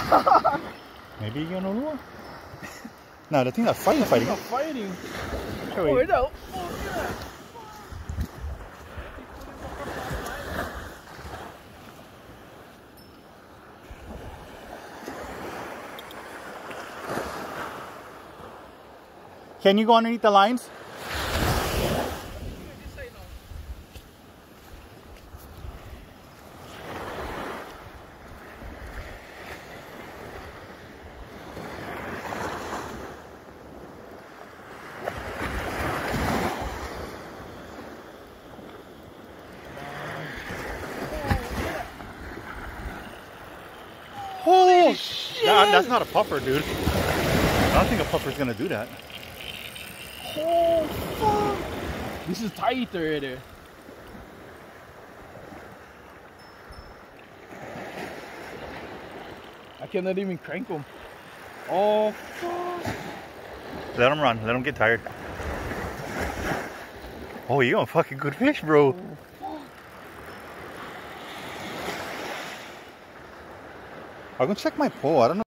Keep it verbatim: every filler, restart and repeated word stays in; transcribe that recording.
Maybe you're gonna lure. No, the thing that's fighting, fighting. Not fighting. Show Oh, it. no. Oh, yeah. Can you go underneath the lines? Holy shit! That, that's not a puffer, dude. I don't think a puffer's gonna do that. Oh, fuck. This is tight already. I cannot even crank them. Oh, fuck. Let him run. Let him get tired. Oh, you're a fucking good fish, bro. Oh, fuck. I'm gonna check my pole. I don't know.